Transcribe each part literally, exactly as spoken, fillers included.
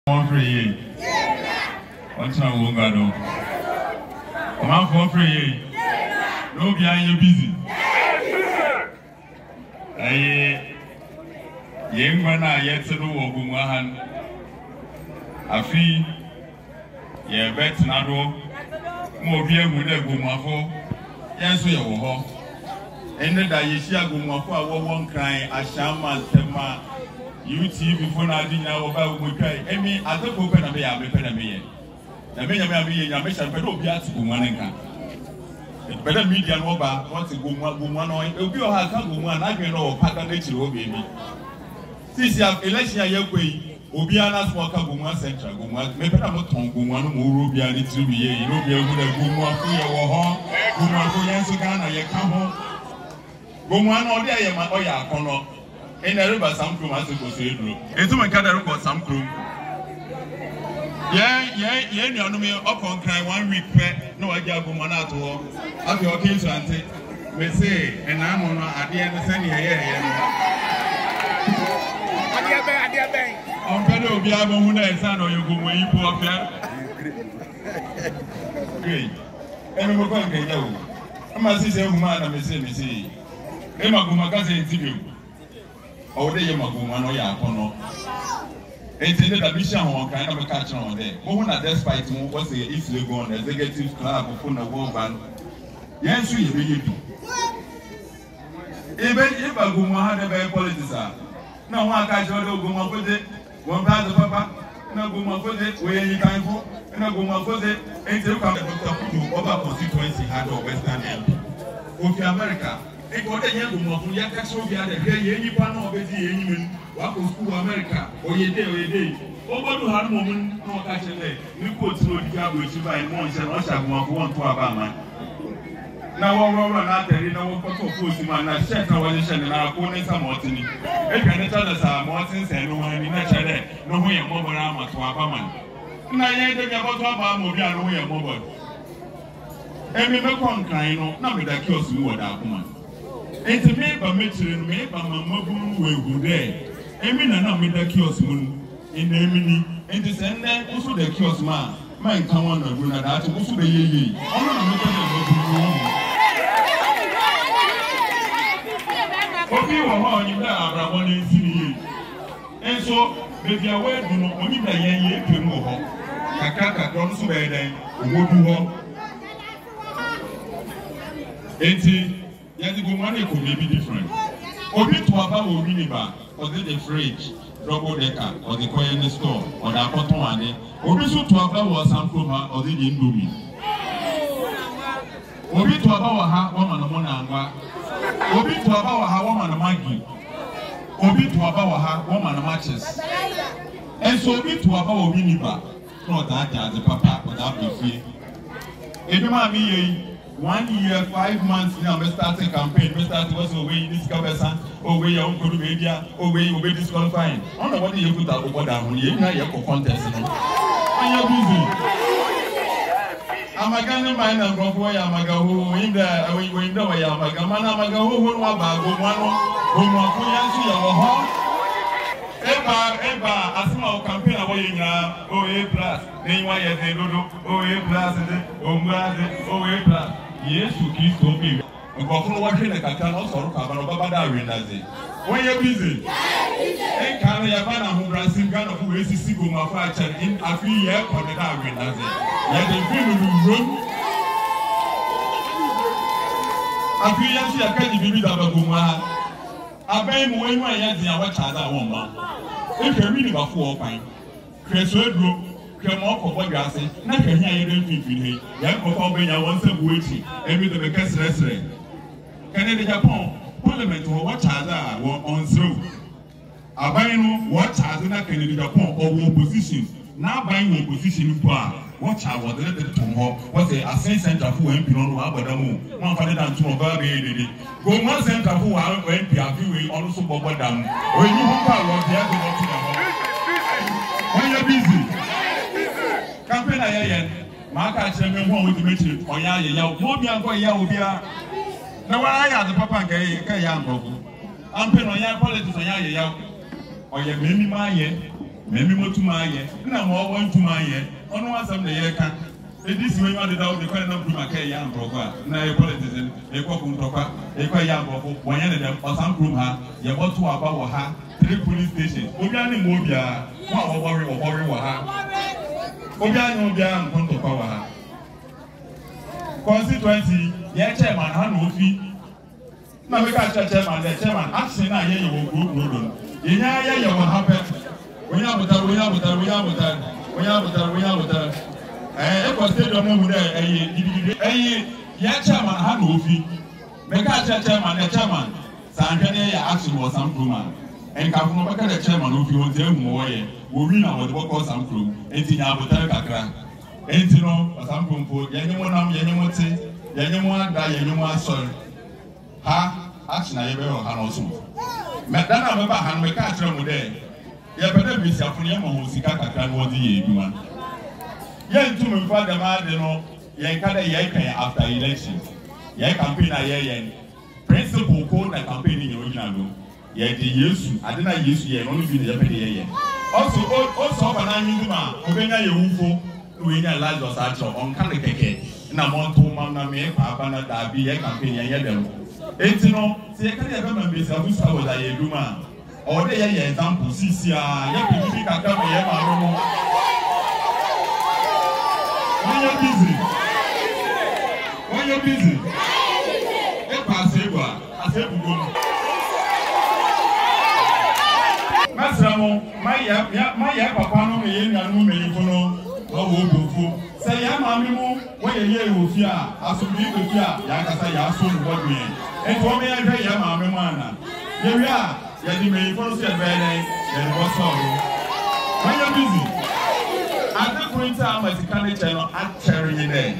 One free. What's wrong, Wongado? Come on, for free. No, behind you busy. Aye, young man, I yet to do Gomoa. A fee, ye bet Nado, more beer with a Gomoa. Yes, we are. Ended that you see a Gomoa one crying, a shaman, Tema. U T before I didn't know about we pay. I mean, I don't open a beer, better than me. The men may be a mission, but no beer to Gomoa. It's better media over what's a Gomoa, Gomoa, it'll be a hard Gomoa, I can know, pattern nature, baby. Since you have election, your way, Obiana Smoker Gomoa Central, Gomoa, maybe I'm not on Gomoa, Rubian, it's to be a you know, be a good Gomoa, Gomoa, Gomoa, Yansugana, you come home. Gomoa, no, there, you might, oh, yeah, Cono. In the river, some crew has to go to Edro. It's my cat record some crew. Yeah, yeah, yeah, you know me up on cry one week. No, I got Gomoa to war. After your case, Auntie, we say, and I'm on at the end of the year. I'm going to be able to son or you go where you go up there. Great. And we're going to go. I'm a sister of man, I'm a say, Emma Gomaga's interview. Oh, they are Gomoa, no, ya, Pono. It's in the mission on kind of a catcher on there. Who not despite what's the East Legon executive club of Funa War Band? Yes, we really do. Even if a Gomoa had a very politics, no one catch all the Gomoa for it, one part of Papa, no Gomoa for it, where you time for, and a Gomoa for it, and to come to over constituency had of Western M P. Of America. If what a young woman from Yakaso be at the very any panel of the walk to school America, or ye day or ye day. Over to her woman, no catching there. You could throw the job which you buy and once and also one to Abama. Now, all run out there in our photo of man, I check our position and our opponents are Martini. If you tell us our Martins and no one in nature there, no way a mobile armor to Abaman. Now, I ain't about Abama, we are no way a mobile. And we make one kind of not with a kiosk more that woman. And to me, by meeting me, by my mobile way, who there. I mean, I know me the kiosk moon in the mini, and to send them also the kiosk man. Man, come on, and run out to also be ye. I'm not for you, or you are one in city. And so, if you are aware, do not only the ye to move home. Kakaka comes to bed and go to home. eighty. Yes, the Gomoa could be different. Obi to about Obiniba, or the fridge, double decker, or the coin store, or the Apotomane. Obi so to about was Osamkrom or the Indomie. Obi to about her woman of Monanga. Obi to about her woman of Maggie. Obi to about her woman of matches. And so Obi to about Obiniba, not that as a papa, but that be free. If you want me, one year, five months now, we started a campaign. We started also way discover some, or way your own good media, or way you will be disqualifying. I don't know what you put out over down. You know, you're for contest. When you're busy, I'm a kind of mind and go for Yamaga who in the window. Yamaga, Manamaga, who will want to go one, who want to answer your home. Eba, Eba, a small campaign away now. Oh, A plus, name why you say, oh, A plus, oh, A plus. Yes, you keep talking. You go for watching the Katan also, Baba Rindazi. When you're busy, and can you have a Brazil Ghana who is a Gomoa factor in a few years for the Rindazi? Yet the people room. A few years, you can't be with Gomoa. I beg when my head in what other woman. If you're reading about four pine, Chris Woodrow. Come up for what you are saying. Not can hear you don't feel it. Young of Albania wants to wait. Every the biggest restaurant. Canada Japan, Parliament or what other were on through. I buy no what other Canada Japan or opposition. Now buying opposition bar. What I was related to her was a Ascent Center who went beyond Abadamu. One father than two of our baby. Gomoa Central who went beyond also Bobadam. When you was the other one. When you're busy. Campaign ayen, Marka Chairman won't with the meeting or Yaya, Mobia for Yahoo. Now I have the Papa Gay, I'm Penn on your politics on Yaya, or your many my maybe more to my year, no more one to my year, on one some the year can. This way, I did out the kind of my young proper, now politician, a cocoon proper, a quite young bubble, one end of Osamkrom ha, you want to about her, three police stations, Obiani Mobia, one worry or worry or her. Obiani Mobia and Ponto Power. Constituency, yeah, chairman, hand will feet. Now we got chairman, the chairman, asking I hear you will group. In ya, you will happen. We have with her, we have with her, we have with her, we have with her, we have with her. Eh, ko stadium no mu dey eh eh ya chairman ha no fi me ka chairman the chairman sanhwe ne ya action was Osamkrom en ka funu baka the chairman no fi won te hu wo ye wo wi na wo de boko Osamkrom enti nya abotare kakra enti no Osamkrom fo yenye mo nam yenye mo te yenye mo ada yenye mo asori ha action na ye be ho ha no so me da na me ba ha me ka chairman mo dey ye pede bi si afunu ye mo ho sika kakra no di ye eduma. Yen to me for the man, you know, yen kada yen after election. Yen campaign a yen principal code and campaign in your original. Yen the Yesu, I didn't Yesu yen only be the yen. Also, also, but I mean, Obenya Yufo, Uina Lazarus Archer on Kaneke, Namonto Mamma Me, Papa, that be a campaign yen them. Eight no, see, I can't ever be self was a Yeduma. Or the yen example, Sisia, yen can come here, when you're busy, when you're busy, if I say what, I say we go. Masramo, my ya, my ya, papa no me yen and me no, no go. Say ya mami mo, when you hear you fear, as you be with ya, ya kasa ya so what me. And for me I say ya mami mana. Here we are, ya di me for say bele, ya go so. When you're busy. At the point time, I can't channel at cherry there.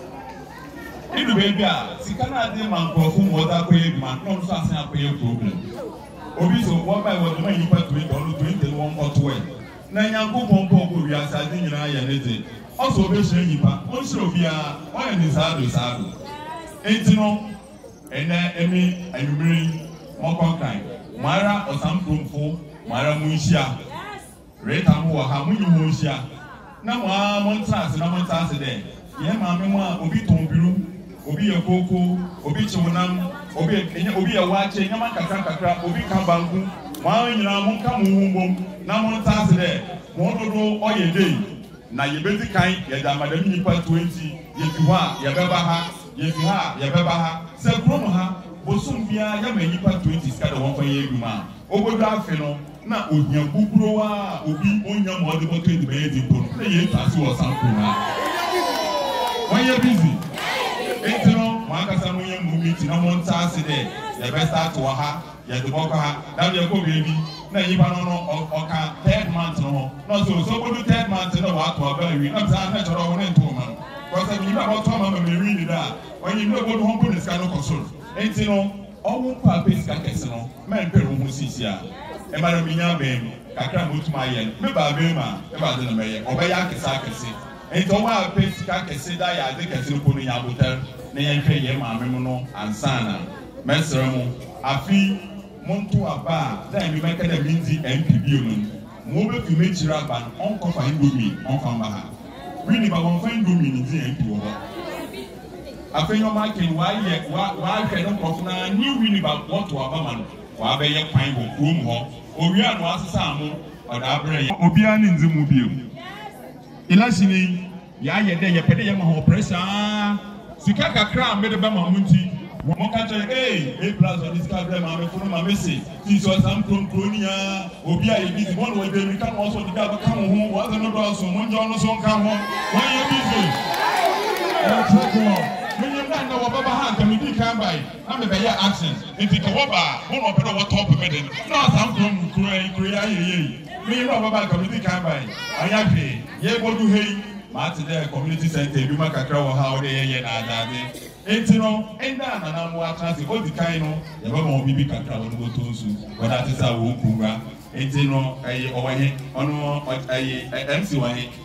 In the baby, Sikana did man perform what I paid, man, no something I pay a problem. Obiso, what by what you put to it on twenty-one or twelve. Nanyango Pompo, we are starting in Iron. Also, Bishop Yipa, also via one in his side, side. Ain't no, and then Emmy and bring more contact. Mara or some Prumfo, Mara Munshia. Retamu or Hamu Munshia. Na wa montas na montas de ye ma me mo obi tombiru obi ye koko obi chimunam obi obi ye wache nyama kakra kakra obi ka banku ma nyina mo ka mo humbom na montas de mo dodo oye dey na ye bezi kan ye da madam nipa twenty ye fi ha ye beba ha ye fi ha ye beba ha se krom ha bosum bia ye ma nipa twenty ska de won fa ye eduma obodo afi no na ohia buburo wa obi onya mo de boto de be di pon na ye tasi Osamkrom na when you busy etino mo akasa mo ye mu meet na mo ntase de ye be start wa ha ye de boko ha da ye ko bebi na yiba no no oka third month no no so so bodo third month no wa to aba wi na sa na choro won ento ma ko se yiba bo to ma ma me wi ni da when you know bodo hompo ni ska no console etino owo pa pe ska kese no men pe ro mo sisia e ma no minya ben kakra motuma yen me ba be ma e ba de no me ye obeya kesa kese ento wa pe ska kese da ya de kese ko no ya botel na yen hwe ye ma me no ansana mesra mo afi monto aba da mi meka da minzi M P B no mo be fi mechira ban on ko fa indomi on fa ma ha wi ni ba won fa indomi ni di M P wo afi no ma ken wa ye wa wa ke no ko na ni wi ni ba monto aba man wa be ye kwan go krom ho owi anu asesa mo oda abre ye obi ani nzimu bio ilashini ya ye de ye pede ye ma ho pressure sika kakra me de ba ma munti mo ka che eh eh plus on this camera ma me funu ma me say this was some kronia obi a ye busy one way dey come also the guy come home wa no do so mo njo no so come home when you busy na choko when you na wa baba ha ka me di kan bai na me be ya action enti ko ba mo no pe no top me den no some from kro kro ya ye ye me no baba ka me di kan bai aya pe ye bodu hei ma ti there community center bi ma kakra wo ha o de ye ye na adade enti no enda na na mo atrase o di kan no ye ba mo bibi kakra wo no to nsu wada ti sa wo kunga enti no ayi o wa he ono ayi M C wa he